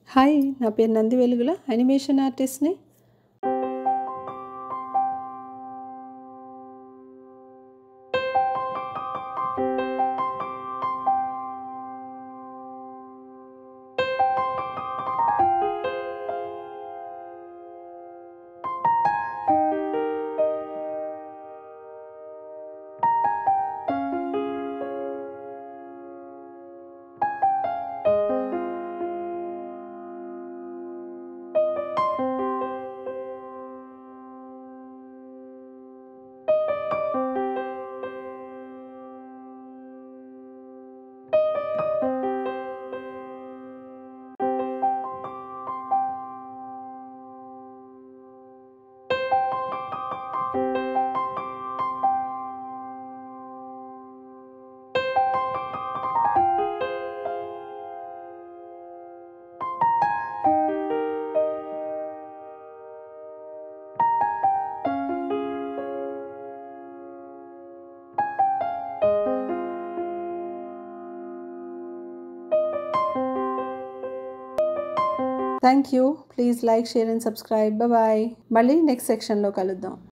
Hi, నా పేరు నంది వెలుగుల, యానిమేషన్ ఆర్టిస్ట్ని. Thank you. Please like, share and subscribe. Bye. మళ్ళీ నెక్స్ట్ సెక్షన్లో కలుద్దాం.